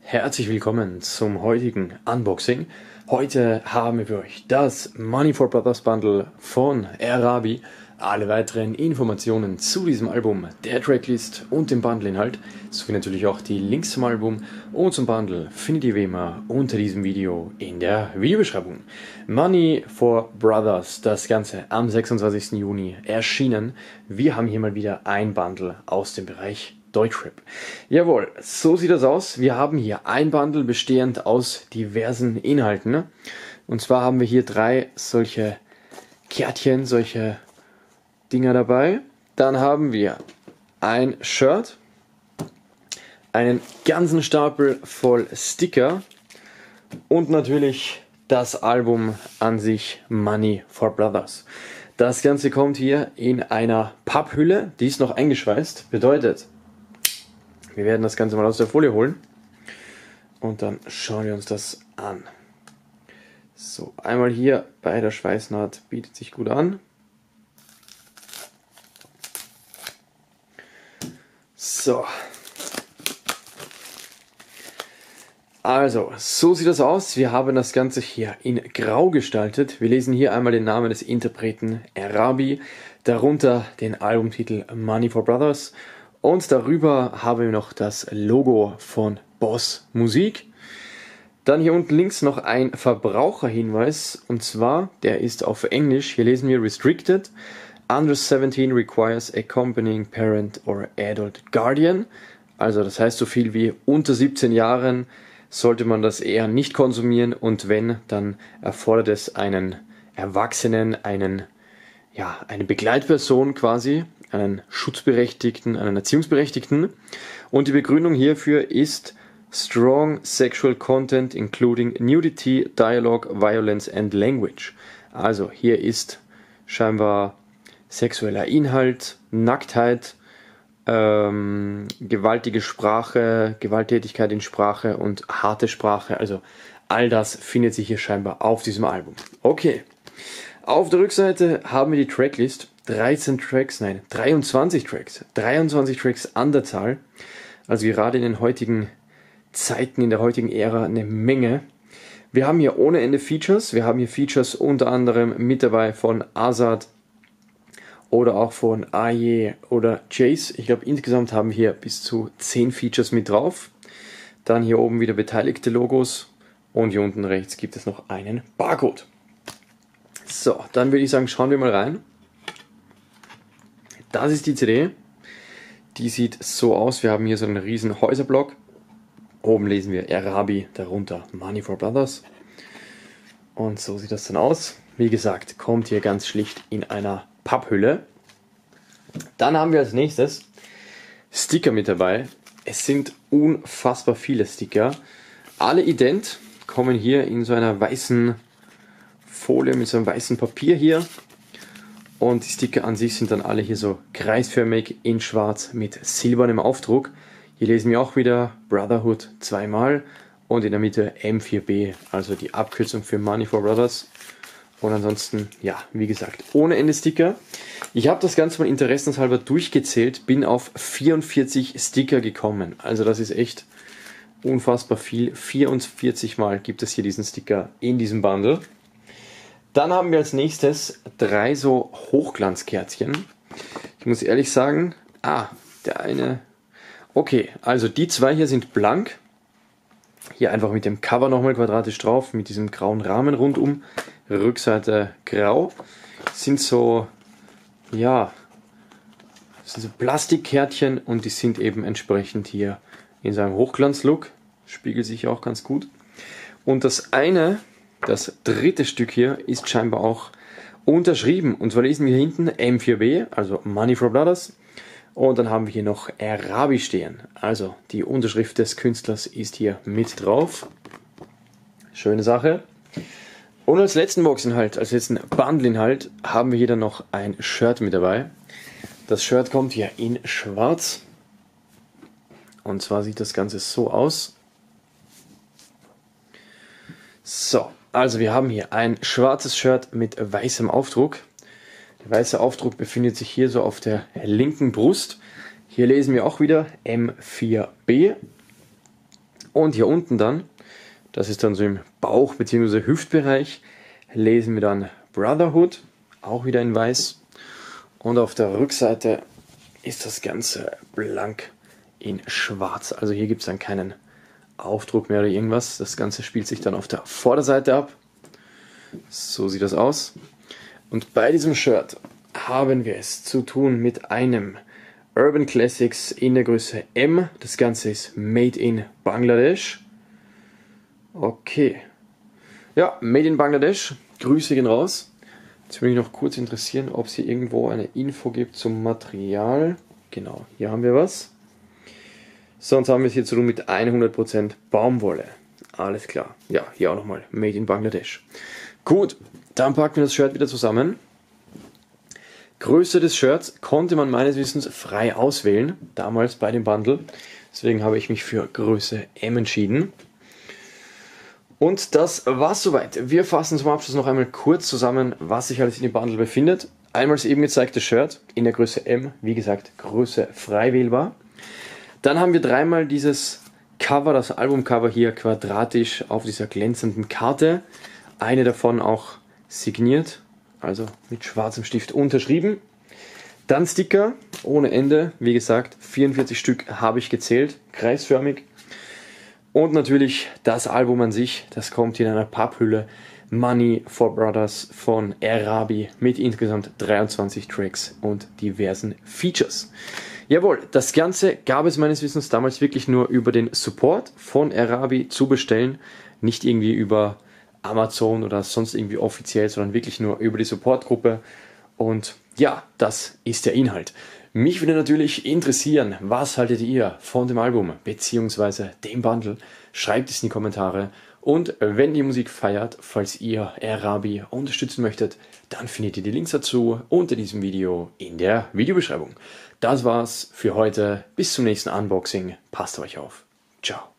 Herzlich willkommen zum heutigen Unboxing. Heute haben wir für euch das Money for Brothers Bundle von Arabi. Alle weiteren Informationen zu diesem Album, der Tracklist und dem Bundleinhalt, sowie natürlich auch die Links zum Album und zum Bundle findet ihr wie immer unter diesem Video in der Videobeschreibung. Money for Brothers, das Ganze am 26. Juni erschienen. Wir haben hier mal wieder ein Bundle aus dem Bereich Deutschrap. Jawohl, so sieht das aus. Wir haben hier ein Bundle bestehend aus diversen Inhalten. Und zwar haben wir hier 3 solche Kärtchen, solche Dinger dabei. Dann haben wir ein Shirt, einen ganzen Stapel voll Sticker und natürlich das Album an sich Money for Brothers. Das Ganze kommt hier in einer Papphülle, die ist noch eingeschweißt, bedeutet, wir werden das Ganze mal aus der Folie holen und dann schauen wir uns das an. So, einmal hier bei der Schweißnaht, bietet sich gut an. So. Also, so sieht das aus. Wir haben das Ganze hier in Grau gestaltet. Wir lesen hier einmal den Namen des Interpreten Arabi, darunter den Albumtitel Money for Brothers und darüber haben wir noch das Logo von Boss Musik. Dann hier unten links noch ein Verbraucherhinweis und zwar, der ist auf Englisch. Hier lesen wir Restricted. Under 17 requires accompanying parent or adult guardian. Also das heißt so viel wie unter 17 Jahren sollte man das eher nicht konsumieren und wenn, dann erfordert es einen Erwachsenen, eine Begleitperson quasi, einen Schutzberechtigten, einen Erziehungsberechtigten. Und die Begründung hierfür ist strong sexual content including nudity, dialogue, violence and language. Also hier ist scheinbar sexueller Inhalt, Nacktheit, gewaltige Sprache, Gewalttätigkeit in Sprache und harte Sprache. Also all das findet sich hier scheinbar auf diesem Album. Okay, auf der Rückseite haben wir die Tracklist. 23 Tracks an der Zahl. Also gerade in den heutigen Zeiten, in der heutigen Ära eine Menge. Wir haben hier ohne Ende Features. Wir haben hier Features unter anderem mit dabei von Azad oder auch von Aye oder Chase. Ich glaube, insgesamt haben wir hier bis zu 10 Features mit drauf. Dann hier oben wieder beteiligte Logos und hier unten rechts gibt es noch einen Barcode. So, dann würde ich sagen, schauen wir mal rein. Das ist die CD. Die sieht so aus. Wir haben hier so einen riesen Häuserblock. Oben lesen wir Arabi, darunter Money for Brothers. Und so sieht das dann aus. Wie gesagt, kommt hier ganz schlicht in einer Papphülle. Dann haben wir als nächstes Sticker mit dabei. Es sind unfassbar viele Sticker. Alle ident, kommen hier in so einer weißen Folie mit so einem weißen Papier hier. Und die Sticker an sich sind dann alle hier so kreisförmig in schwarz mit silbernem Aufdruck. Hier lesen wir auch wieder Brotherhood zweimal und in der Mitte M4B, also die Abkürzung für Money for Brothers. Und ansonsten, ja, wie gesagt, ohne Ende Sticker. Ich habe das Ganze mal interessenshalber durchgezählt, bin auf 44 Sticker gekommen. Also das ist echt unfassbar viel. 44 Mal gibt es hier diesen Sticker in diesem Bundle. Dann haben wir als nächstes 3 so Hochglanzkärtchen. Ich muss ehrlich sagen, der eine... Okay, also die 2 hier sind blank. Hier einfach mit dem Cover nochmal quadratisch drauf, mit diesem grauen Rahmen rundum. Rückseite grau. Sind so, ja, sind so Plastikkärtchen und die sind eben entsprechend hier in seinem Hochglanzlook. Spiegelt sich auch ganz gut. Und das dritte Stück hier ist scheinbar auch unterschrieben. Und zwar lesen wir hinten M4B, also Money for Brothers. Und dann haben wir hier noch Arabi stehen. Also die Unterschrift des Künstlers ist hier mit drauf. Schöne Sache. Und als letzten Boxinhalt, als letzten Bundleinhalt, haben wir hier dann noch ein Shirt mit dabei. Das Shirt kommt hier in schwarz. Und zwar sieht das Ganze so aus. So, also wir haben hier ein schwarzes Shirt mit weißem Aufdruck. Der weiße Aufdruck befindet sich hier so auf der linken Brust. Hier lesen wir auch wieder M4B. Und hier unten dann, das ist dann so im Bauch- bzw. Hüftbereich, lesen wir dann Brotherhood, auch wieder in weiß. Und auf der Rückseite ist das Ganze blank in schwarz. Also hier gibt es dann keinen Aufdruck mehr oder irgendwas. Das Ganze spielt sich dann auf der Vorderseite ab. So sieht das aus. Und bei diesem Shirt haben wir es zu tun mit einem Urban Classics in der Größe M. Das Ganze ist Made in Bangladesch. Okay. Ja, Made in Bangladesch. Grüße gehen raus. Jetzt würde mich noch kurz interessieren, ob es hier irgendwo eine Info gibt zum Material. Genau, hier haben wir was. Sonst haben wir es hier zu tun mit 100% Baumwolle. Alles klar. Ja, hier auch nochmal Made in Bangladesch. Gut, dann packen wir das Shirt wieder zusammen. Größe des Shirts konnte man meines Wissens frei auswählen, damals bei dem Bundle. Deswegen habe ich mich für Größe M entschieden. Und das war's soweit. Wir fassen zum Abschluss noch einmal kurz zusammen, was sich alles in dem Bundle befindet. Einmal das eben gezeigte Shirt in der Größe M, wie gesagt, Größe frei wählbar. Dann haben wir dreimal dieses Cover, das Albumcover hier quadratisch auf dieser glänzenden Karte. Eine davon auch signiert, also mit schwarzem Stift unterschrieben. Dann Sticker ohne Ende, wie gesagt, 44 Stück habe ich gezählt, kreisförmig. Und natürlich das Album an sich, das kommt in einer Papphülle, Money for Brothers von Arabi mit insgesamt 23 Tracks und diversen Features. Jawohl, das Ganze gab es meines Wissens damals wirklich nur über den Support von Arabi zu bestellen, nicht irgendwie über Amazon oder sonst irgendwie offiziell, sondern wirklich nur über die Supportgruppe. Und ja, das ist der Inhalt. Mich würde natürlich interessieren, was haltet ihr von dem Album bzw. dem Bundle? Schreibt es in die Kommentare. Und wenn ihr Musik feiert, falls ihr Arabi unterstützen möchtet, dann findet ihr die Links dazu unter diesem Video in der Videobeschreibung. Das war's für heute. Bis zum nächsten Unboxing. Passt auf euch auf. Ciao.